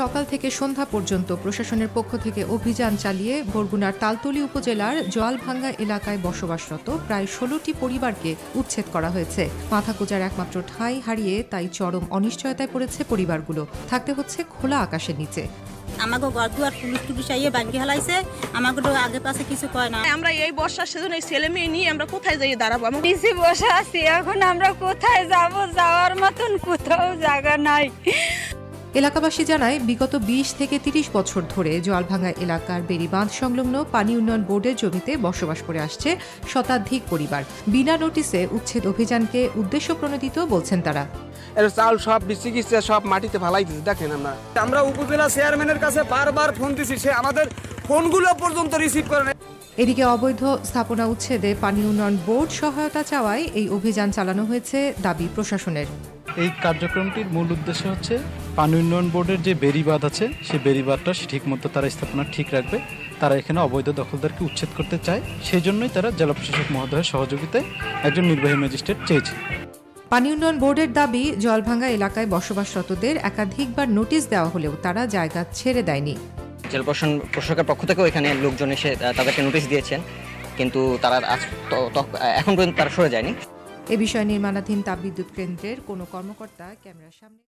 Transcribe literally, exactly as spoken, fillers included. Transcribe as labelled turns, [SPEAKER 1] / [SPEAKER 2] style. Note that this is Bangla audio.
[SPEAKER 1] সকাল থেকে সন্ধ্যা পর্যন্ত প্রশাসনের পক্ষ থেকে অভিযান চালিয়ে বরগুনার তালতলী উপজেলার জোয়ালভাঙ্গা এলাকায় বসবাসরত প্রায় ষোলোটি পরিবারকে উচ্ছেদ করা হয়েছে। মাথাকোজার একমাত্র ঠাঁই হারিয়ে তাই চরম অনিশ্চয়তায় পড়েছে পরিবারগুলো। থাকতে হচ্ছে খোলা আকাশের নিচে।
[SPEAKER 2] আমাকে গড়দুয়ার পুলিশ টুলিশ আইয়ে ভাঙ্গি হালাইছে, আমাকে তো আগে পাশে কিছু কয় না।
[SPEAKER 3] আমরা এই বর্ষার সিজনে এই ছেলে মেয়ে নিয়ে আমরা কোথায় যাই দাঁড়াবো? আমি
[SPEAKER 4] নিচে বসে আছি, এখন আমরা কোথায় যাব? যাওয়ার মতন কোথাও জায়গা নাই।
[SPEAKER 1] এলাকাবাসী জানায়, বিগত বিশ থেকে তিরিশ বছর ধরে জোয়ালভাঙ্গা এলাকার বেড়িবাঁধ সংলগ্ন পানি উন্নয়ন বোর্ডের জমিতে বসবাস করে আসছে শতাধিক পরিবার। বিনা নোটিসে উচ্ছেদ অভিযানকে উদ্দেশ্য প্রণোদিত বলছেন তারা।
[SPEAKER 5] এর চাল সব বিচিকিৎসা সব মাটিতে ফালাই দিচ্ছে। দেখেন, আমরা আমরা উপজেলা চেয়ারম্যানের কাছে বারবার ফোন দিছি, সে আমাদের ফোনগুলো পর্যন্ত রিসিভ করে না।
[SPEAKER 1] এদিকে অবৈধ স্থাপনা উচ্ছেদে পানি উন্নয়ন বোর্ড সহায়তা চাওয়ায় এই অভিযান চালানো হয়েছে দাবি প্রশাসনের।
[SPEAKER 6] এই কার্যক্রমটির মূল উদ্দেশ্য হচ্ছে পানি উন্নয়ন বোর্ডের যে বেড়িবাঁধ আছে সেই বেড়িবাঁধটা ঠিকমতো তারা স্থাপনা ঠিক রাখবে। তারা এখানে অবৈধ দখলদারকে উচ্ছেদ করতে চায়, সেই জন্যই তারা জেলা প্রশাসক মহোদয়ের সহযোগিতায় একজন নির্বাহী ম্যাজিস্ট্রেট চেয়েছে।
[SPEAKER 1] পানি উন্নয়ন বোর্ডের দাবি, জলভাঙ্গা এলাকায় বসবাসরতদের একাধিকবার নোটিশ দেওয়া হলেও তারা জায়গা ছেড়ে দেয়নি।
[SPEAKER 7] জেলা প্রশাসন প্রশাসকের পক্ষ থেকেও এখানে লোকজন এসে তাদেরকে নোটিশ দিয়েছেন, কিন্তু তারা এখন পর্যন্ত তারা সরে যায়নি।
[SPEAKER 1] এ বিষয়ে নির্মাণাধীন তাপবিদ্যুৎ কেন্দ্রের কোনো কর্মকর্তা ক্যামেরার সামনে